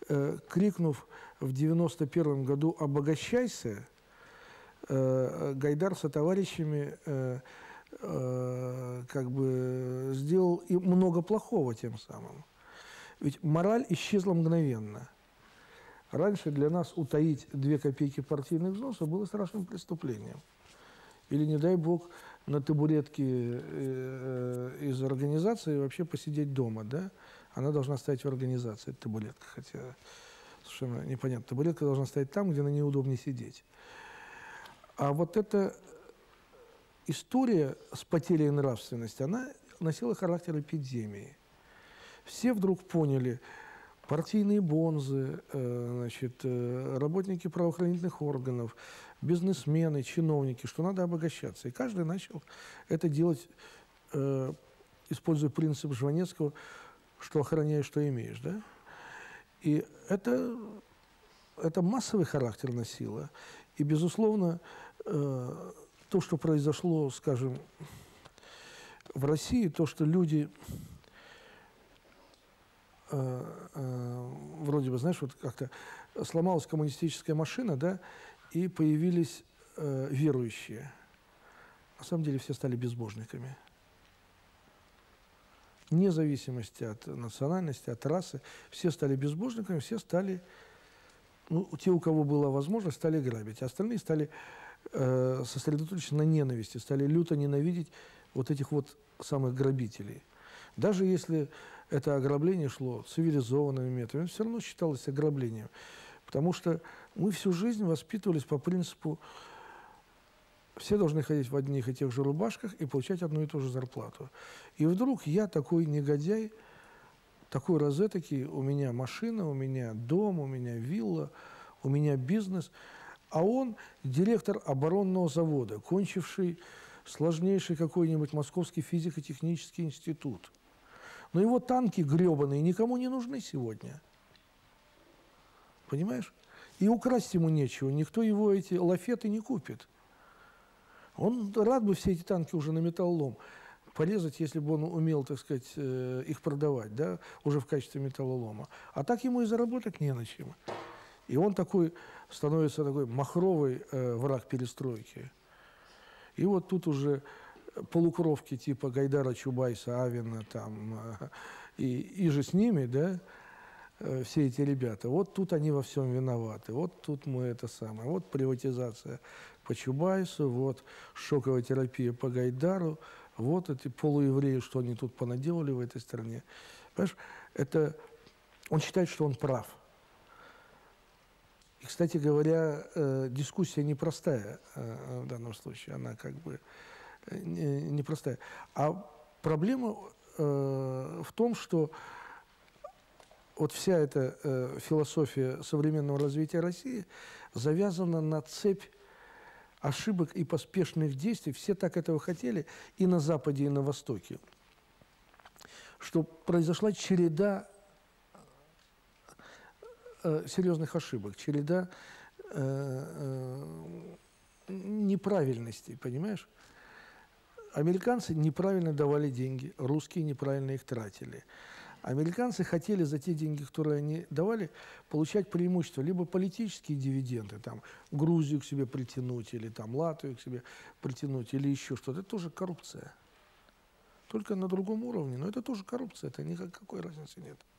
крикнув в 91 году «обогащайся», Гайдар со товарищами как бы сделал и много плохого тем самым. Ведь мораль исчезла мгновенно. Раньше для нас утаить 2 копейки партийных взносов было страшным преступлением. Или, не дай бог, на табуретке из организации вообще посидеть дома, да? Она должна стоять в организации, эта табуретка, хотя совершенно непонятно. Табуретка должна стоять там, где на ней удобнее сидеть. А вот эта история с потерей нравственности, она носила характер эпидемии. Все вдруг поняли, партийные бонзы, значит, работники правоохранительных органов, бизнесмены, чиновники, что надо обогащаться. И каждый начал это делать, используя принцип Жванецкого, что охраняешь, что имеешь. Да? И это массовый характер носило. И, безусловно, то, что произошло, скажем, в России, то, что люди... вроде бы, знаешь, вот как-то сломалась коммунистическая машина, да, и появились верующие. На самом деле все стали безбожниками. Вне зависимости от национальности, от расы, все стали безбожниками, все стали, ну, те, у кого была возможность, стали грабить, а остальные стали сосредоточены на ненависти, стали люто ненавидеть вот этих вот самых грабителей. Даже если это ограбление шло цивилизованными методами, все равно считалось ограблением. Потому что мы всю жизнь воспитывались по принципу, все должны ходить в одних и тех же рубашках и получать одну и ту же зарплату. И вдруг я такой негодяй, такой розетокий, у меня машина, у меня дом, у меня вилла, у меня бизнес, а он директор оборонного завода, кончивший сложнейший какой-нибудь Московский физико-технический институт. Но его танки гребаные никому не нужны сегодня. Понимаешь? И украсть ему нечего, никто его эти лафеты не купит. Он рад бы все эти танки уже на металлолом порезать, если бы он умел, так сказать, их продавать, да, уже в качестве металлолома. А так ему и заработать не на чем. И он такой становится такой махровый враг перестройки. И вот тут уже полукровки типа Гайдара, Чубайса, Авина там, и же с ними, да, все эти ребята, вот тут они во всем виноваты, вот тут мы это самое, вот приватизация по Чубайсу, вот шоковая терапия по Гайдару, вот эти полуевреи, что они тут понаделали в этой стране. Понимаешь, это, он считает, что он прав. И, кстати говоря, дискуссия непростая в данном случае, она как бы непростая. А проблема в том, что вот вся эта философия современного развития России завязана на цепь ошибок и поспешных действий. Все так этого хотели и на Западе, и на Востоке. Что произошла череда серьезных ошибок, череда неправильностей, понимаешь? Американцы неправильно давали деньги, русские неправильно их тратили. Американцы хотели за те деньги, которые они давали, получать преимущества, либо политические дивиденды, там, Грузию к себе притянуть, или там, Латвию к себе притянуть, или еще что-то. Это тоже коррупция. Только на другом уровне, но это тоже коррупция, это никакой разницы нет.